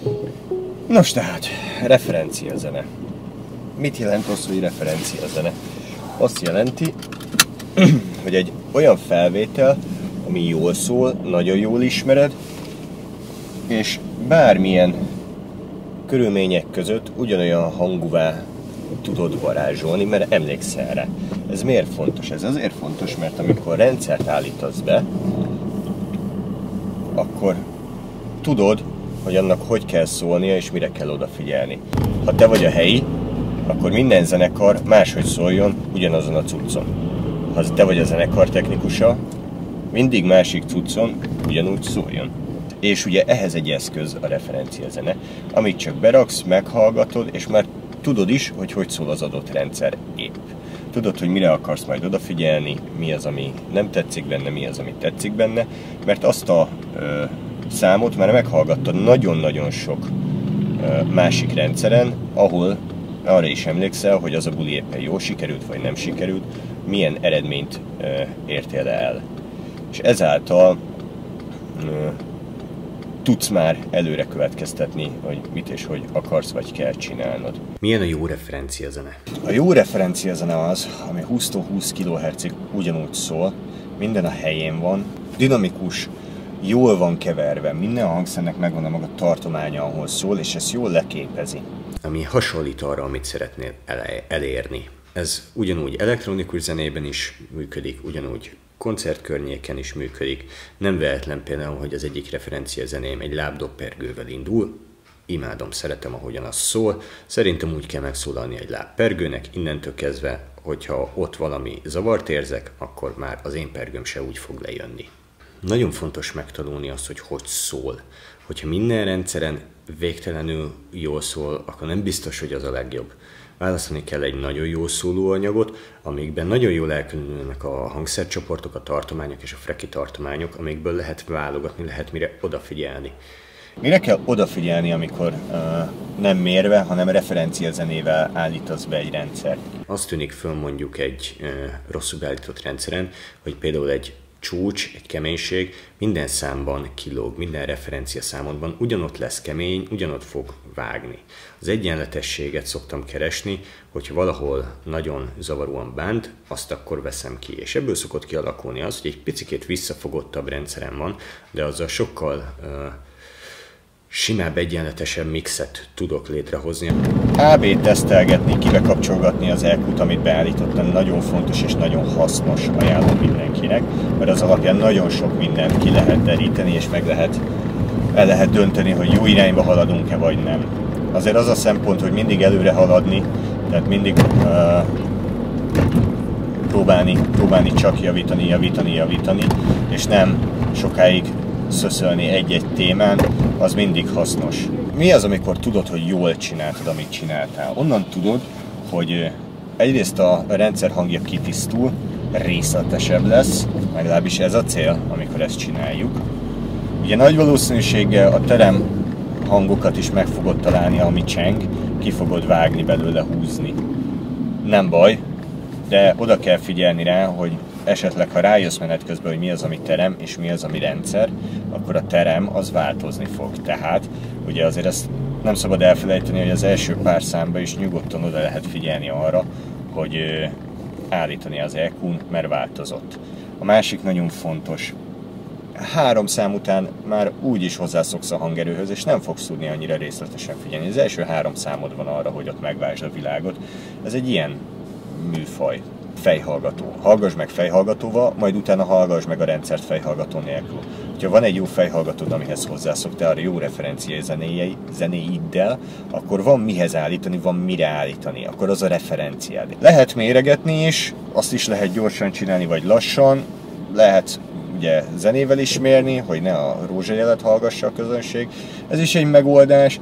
Nos tehát, referenciazene. Mit jelent az, hogy referenciazene? Azt jelenti, hogy egy olyan felvétel, ami jól szól, nagyon jól ismered, és bármilyen körülmények között ugyanolyan hangúvá tudod varázsolni, mert emlékszel rá. Ez miért fontos? Ez azért fontos, mert amikor rendszert állítasz be, akkor tudod, hogy annak hogy kell szólnia és mire kell odafigyelni. Ha te vagy a helyi, akkor minden zenekar máshogy szóljon ugyanazon a cuccon. Ha te vagy a zenekar technikusa, mindig másik cuccon ugyanúgy szóljon. És ugye ehhez egy eszköz a referenciazene, amit csak beraksz, meghallgatod, és már tudod is, hogy hogy szól az adott rendszer épp. Tudod, hogy mire akarsz majd odafigyelni, mi az, ami nem tetszik benne, mi az, ami tetszik benne, mert azt a számot már meghallgattad nagyon-nagyon sok másik rendszeren, ahol arra is emlékszel, hogy az a buli éppen jól sikerült, vagy nem sikerült, milyen eredményt értél el. És ezáltal tudsz már előre következtetni, hogy mit és hogy akarsz vagy kell csinálnod. Milyen a jó referenciazene? A jó referenciazene az, ami 20-20 kHz-ig ugyanúgy szól, minden a helyén van, dinamikus, jól van keverve, minden hangszernek megvan a maga tartománya, ahol szól, és ezt jól leképezi. Ami hasonlít arra, amit szeretnél elérni. Ez ugyanúgy elektronikus zenében is működik, ugyanúgy koncertkörnyéken is működik. Nem véletlen például, hogy az egyik referenciazeném egy lábdobpergővel indul. Imádom, szeretem, ahogyan az szól. Szerintem úgy kell megszólalni egy lábpergőnek, innentől kezdve, hogyha ott valami zavart érzek, akkor már az én pergőm se úgy fog lejönni. Nagyon fontos megtanulni azt, hogy hogy szól. Hogyha minden rendszeren végtelenül jól szól, akkor nem biztos, hogy az a legjobb. Választani kell egy nagyon jó szóló anyagot, amikben nagyon jól elkülönülnek a hangszercsoportok, a tartományok és a freki tartományok, amikből lehet válogatni, lehet mire odafigyelni. Mire kell odafigyelni, amikor nem mérve, hanem referenciazenével állítasz be egy rendszert? Azt tűnik föl mondjuk egy rosszul beállított rendszeren, hogy például egy csúcs, egy keménység minden számban kilóg, minden referencia számodban ugyanott lesz kemény, ugyanott fog vágni. Az egyenletességet szoktam keresni, hogyha valahol nagyon zavaróan bánt, azt akkor veszem ki. És ebből szokott kialakulni az, hogy egy picikét visszafogottabb rendszerem van, de azzal sokkal simább, egyenletesebb mixet tudok létrehozni. AB tesztelgetni, kibekapcsolgatni az EQ-t, amit beállítottam, nagyon fontos és nagyon hasznos, ajánlom mindenkinek, mert az alapján nagyon sok mindent ki lehet deríteni, és el lehet dönteni, hogy jó irányba haladunk-e vagy nem. Azért az a szempont, hogy mindig előre haladni, tehát mindig próbálni csak javítani, és nem sokáig szöszölni egy-egy témán, az mindig hasznos. Mi az, amikor tudod, hogy jól csináltad, amit csináltál? Onnan tudod, hogy egyrészt a rendszer hangja kitisztul, részletesebb lesz, legalábbis ez a cél, amikor ezt csináljuk. Ugye nagy valószínűséggel a terem hangokat is meg fogod találni, ami cseng, ki fogod vágni belőle, húzni. Nem baj, de oda kell figyelni rá, hogy esetleg, ha rájössz menet közben, hogy mi az, ami terem, és mi az, ami rendszer, akkor a terem az változni fog. Tehát, ugye azért ezt nem szabad elfelejteni, hogy az első pár számban is nyugodtan oda lehet figyelni arra, hogy állítani az EQ-n, mert változott. A másik nagyon fontos. 3 szám után már úgy is hozzászoksz a hangerőhöz, és nem fogsz tudni annyira részletesen figyelni. Az első 3 számod van arra, hogy ott megváltsd a világot. Ez egy ilyen műfaj. Fejhallgató. Hallgass meg fejhallgatóval, majd utána hallgass meg a rendszert fejhallgató nélkül. Ha van egy jó fejhallgatód, amihez hozzászoktál, arra jó referenciai zenéiddel, akkor van mihez állítani, van mire állítani, akkor az a referenciád. Lehet méregetni is, azt is lehet gyorsan csinálni, vagy lassan, lehet ugye zenével is mérni, hogy ne a rózsajelet hallgassa a közönség. Ez is egy megoldás.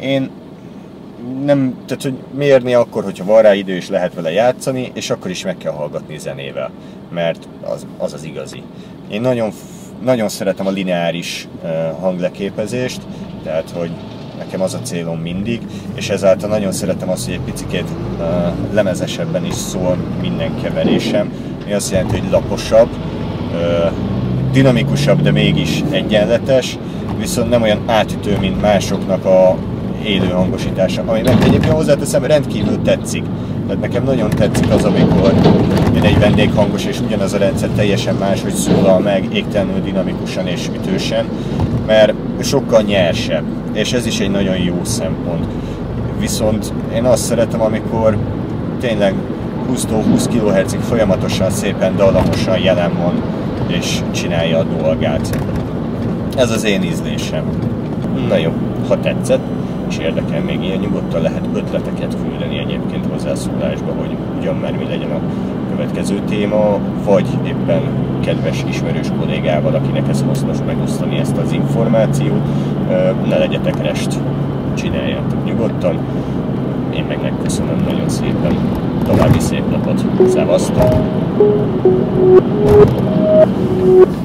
Tehát, hogy mérni akkor, hogyha van rá idő és lehet vele játszani, és akkor is meg kell hallgatni zenével, mert az igazi. Én nagyon szeretem a lineáris hangleképezést, tehát, hogy nekem az a célom mindig, és ezáltal nagyon szeretem azt, hogy egy picikét lemezesebben is szól minden keverésem, ami azt jelenti, hogy laposabb, dinamikusabb, de mégis egyenletes, viszont nem olyan átütő, mint másoknak a élő hangosítása, ami meg egyébként hozzáteszem, rendkívül tetszik. Tehát nekem nagyon tetszik az, amikor jön egy vendéghangos, és ugyanaz a rendszer teljesen máshogy szólal meg, égtelenül dinamikusan és ütősen, mert sokkal nyersebb, és ez is egy nagyon jó szempont. Viszont én azt szeretem, amikor tényleg 20 kHz-ig folyamatosan szépen dallamosan jelen van, és csinálja a dolgát. Ez az én ízlésem. Na jó, ha tetszett, és érdekel még ilyen, nyugodtan lehet ötleteket küldeni egyébként hozzászólásba, hogy ugyan már mi legyen a következő téma, vagy éppen kedves ismerős kollégával, akinek ez hasznos megosztani ezt az információt, ne legyetek rest, csináljátok nyugodtan. Én meg megköszönöm nagyon szépen. További szép napot. Szevasztok!